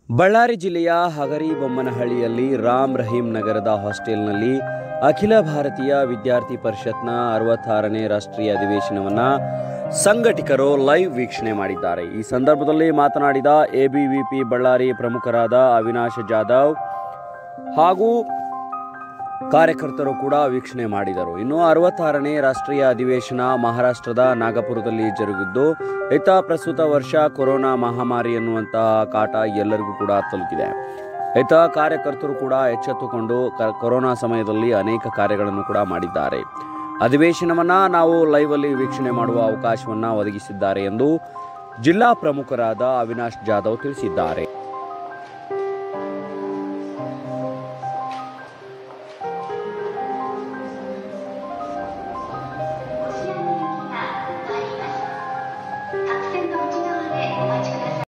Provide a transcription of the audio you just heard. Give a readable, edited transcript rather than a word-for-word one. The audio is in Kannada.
ಬಳ್ಳಾರಿ ಜಿಲ್ಲೆಯ ಹಗರಿಬೊಮ್ಮನಹಳ್ಳಿಯಲ್ಲಿ ರಾಮ್ ರಹೀಂ ನಗರದ ಹಾಸ್ಟೆಲ್ನಲ್ಲಿ ಅಖಿಲ ಭಾರತೀಯ ವಿದ್ಯಾರ್ಥಿ ಪರಿಷತ್ನ 66ನೇ ರಾಷ್ಟ್ರೀಯ ಅಧಿವೇಶನವನ್ನು ಸಂಘಟಕರು ಲೈವ್ ವೀಕ್ಷಣೆ ಮಾಡಿದ್ದಾರೆ. ಈ ಸಂದರ್ಭದಲ್ಲಿ ಮಾತನಾಡಿದ ಎಬಿವಿಪಿ ಬಳ್ಳಾರಿ ಪ್ರಮುಖರಾದ ಅವಿನಾಶ್ ಜಾಧವ್ ಹಾಗೂ ಕಾರ್ಯಕರ್ತರು ಕೂಡ ವೀಕ್ಷಣೆ ಮಾಡಿದರು. ಇನ್ನು 66ನೇ ರಾಷ್ಟ್ರೀಯ ಅಧಿವೇಶನ ಮಹಾರಾಷ್ಟ್ರದ ನಾಗಪುರದಲ್ಲಿ ಜರುಗಿದ್ದು, ಪ್ರಸ್ತುತ ವರ್ಷ ಕೊರೋನಾ ಮಹಾಮಾರಿ ಎನ್ನುವಂತಹ ಕಾಟ ಎಲ್ಲರಿಗೂ ಕೂಡ ತಲುಪಿದೆ. ಕಾರ್ಯಕರ್ತರು ಕೂಡ ಎಚ್ಚೆತ್ತುಕೊಂಡು ಕೊರೋನಾ ಸಮಯದಲ್ಲಿ ಅನೇಕ ಕಾರ್ಯಗಳನ್ನು ಕೂಡ ಮಾಡಿದ್ದಾರೆ. ಅಧಿವೇಶನವನ್ನು ನಾವು ಲೈವ್ ಅಲ್ಲಿ ವೀಕ್ಷಣೆ ಮಾಡುವ ಅವಕಾಶವನ್ನು ಒದಗಿಸಿದ್ದಾರೆ ಎಂದು ಜಿಲ್ಲಾ ಪ್ರಮುಖರಾದ ಅವಿನಾಶ್ ಜಾಧವ್ ತಿಳಿಸಿದ್ದಾರೆ.